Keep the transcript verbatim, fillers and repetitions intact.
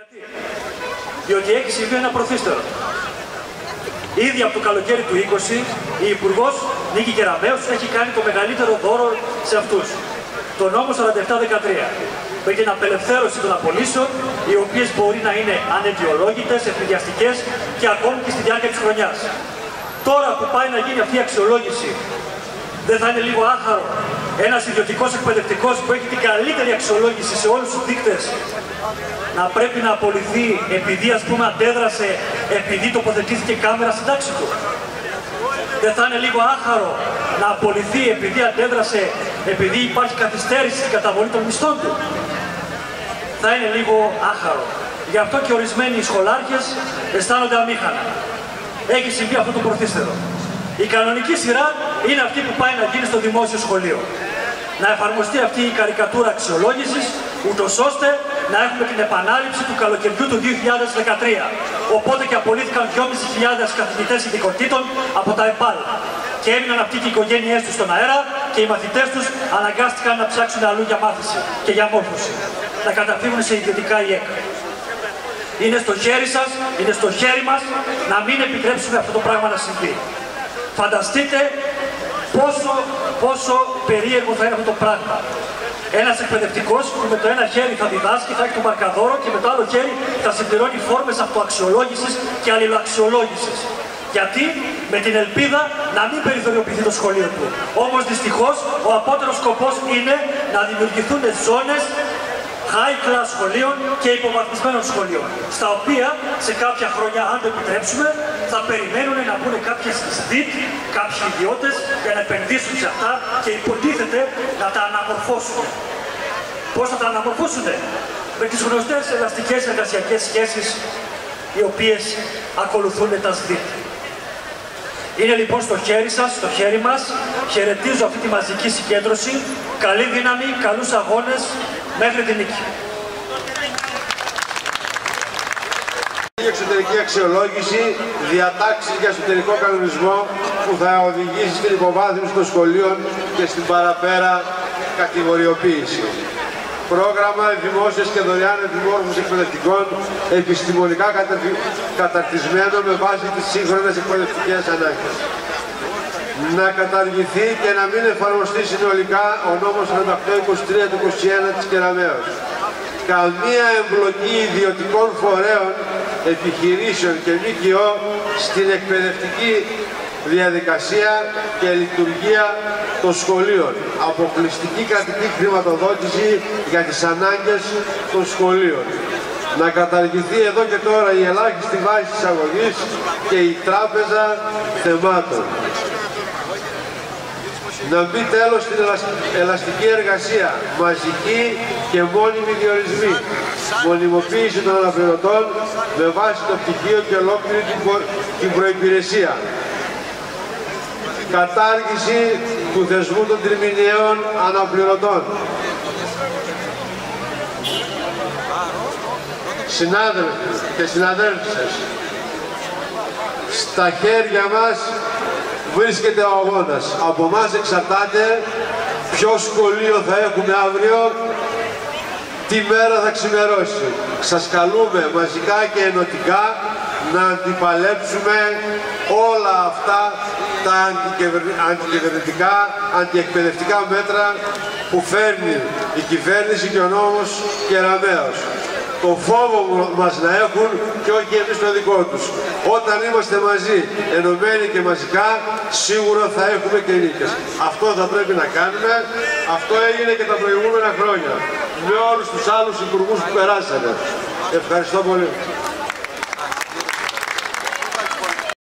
Γιατί? Διότι έχει συμβεί ένα προθύστερο. Ήδη από το καλοκαίρι του είκοσι, η Υπουργός Νίκη Κεραμέως έχει κάνει το μεγαλύτερο δώρο σε αυτούς. Το νόμο σαράντα επτά δεκατρία. Με την απελευθέρωση των απολύσεων, οι οποίες μπορεί να είναι αναιτιολόγητες, ευνηδιαστικές και ακόμη και στη διάρκεια της χρονιάς. Τώρα που πάει να γίνει αυτή η αξιολόγηση, δεν θα είναι λίγο άχαρο ένας ιδιωτικός εκπαιδευτικός που έχει την καλύτερη αξιολόγηση σε όλους τους δείκτες να πρέπει να απολυθεί επειδή, ας πούμε, αντέδρασε, επειδή τοποθετήθηκε κάμερα στην τάξη του? Δεν θα είναι λίγο άχαρο να απολυθεί επειδή αντέδρασε, επειδή υπάρχει καθυστέρηση στην καταβολή των μισθών του? Θα είναι λίγο άχαρο. Γι' αυτό και ορισμένοι σχολάρχες αισθάνονται αμήχανα. Έχει συμβεί αυτό το προθύστερο. Η κανονική σειρά είναι αυτή που πάει να γίνει στο δημόσιο σχολείο. Να εφαρμοστεί αυτή η καρικατούρα αξιολόγησης, ούτως ώστε να έχουμε την επανάληψη του καλοκαιριού του δύο χιλιάδες δεκατρία. Οπότε και απολύθηκαν δυόμισι χιλιάδες καθηγητές ειδικοτήτων από τα ΕΠΑΛ. Και έμειναν αυτοί και οι οικογένειές τους στον αέρα και οι μαθητές τους αναγκάστηκαν να ψάξουν αλλού για μάθηση και για μόρφωση. Να καταφύγουν σε ιδιωτικά ΙΕΚ. Είναι στο χέρι σας, είναι στο χέρι μας να μην επιτρέψουμε αυτό το πράγμα να συμβεί. Φανταστείτε πόσο, πόσο περίεργο θα είναι αυτό το πράγμα. Ένας εκπαιδευτικός που με το ένα χέρι θα διδάσκει, θα έχει το μαρκαδόρο και με το άλλο χέρι θα συμπληρώνει φόρμες αυτοαξιολόγησης και αλληλοαξιολόγησης. Γιατί? Με την ελπίδα να μην περιθωριοποιηθεί το σχολείο του. Όμως δυστυχώς ο απότερος σκοπός είναι να δημιουργηθούν ζώνες high class σχολείων και υποβαθμισμένων σχολείων, στα οποία σε κάποια χρόνια, αν το επιτρέψουμε, θα περιμένουν να μπουν κάποιες ΣΔΙΤ, κάποιοι ιδιώτες για να επενδύσουν σε αυτά και υποτίθεται να τα αναμορφώσουν. Πώς θα τα αναμορφώσουν? Με τις γνωστές ελαστικές εργασιακές σχέσεις οι οποίες ακολουθούν τα ΣΔΙΤ. Είναι λοιπόν στο χέρι σας, στο χέρι μας. Χαιρετίζω αυτή τη μαζική συγκέντρωση. Καλή δύναμη, καλούς αγώνες, μέχρι την νίκη. Η εξωτερική αξιολόγηση, διατάξεις για εσωτερικό κανονισμό που θα οδηγήσει στην υποβάθμιση των σχολείων και στην παραπέρα κατηγοριοποίηση. Πρόγραμμα δημόσιας και δωρεάν επιμόρφωσης εκπαιδευτικών, επιστημονικά καταρτισμένο με βάση τις σύγχρονες εκπαιδευτικές ανάγκες. Να καταργηθεί και να μην εφαρμοστεί συνολικά ο νόμος σαράντα οκτώ είκοσι τρία του είκοσι ένα της Κεραμέως. Καμία εμπλοκή ιδιωτικών φορέων, επιχειρήσεων και ΜΚΟ στην εκπαιδευτική διαδικασία και λειτουργία των σχολείων. Αποκλειστική κρατική χρηματοδότηση για τις ανάγκες των σχολείων. Να καταργηθεί εδώ και τώρα η ελάχιστη βάση εισαγωγής και η τράπεζα θεμάτων. Να μπει τέλος στην ελαστική εργασία, μαζική και μόνιμη διορισμοί, μονιμοποίηση των αναπληρωτών με βάση το πτυχίο και ολόκληρη την προϋπηρεσία. Κατάργηση του θεσμού των τριμηνιαίων αναπληρωτών. Συνάδελφοι και συναδέλφισες, στα χέρια μας βρίσκεται ο αγώνας. Από εμάς εξαρτάται ποιο σχολείο θα έχουμε αύριο, τι μέρα θα ξημερώσει. Σας καλούμε μαζικά και ενωτικά να αντιπαλέψουμε όλα αυτά τα αντικυβερνητικά, αντιεκπαιδευτικά μέτρα που φέρνει η κυβέρνηση και ο νόμος Κεραμέως. Το φόβο μας να έχουν και όχι εμείς το δικό τους. Όταν είμαστε μαζί, ενωμένοι και μαζικά, σίγουρα θα έχουμε και νίκες. Αυτό θα πρέπει να κάνουμε. Αυτό έγινε και τα προηγούμενα χρόνια με όλους τους άλλους υπουργούς που περάσανε. Ευχαριστώ πολύ.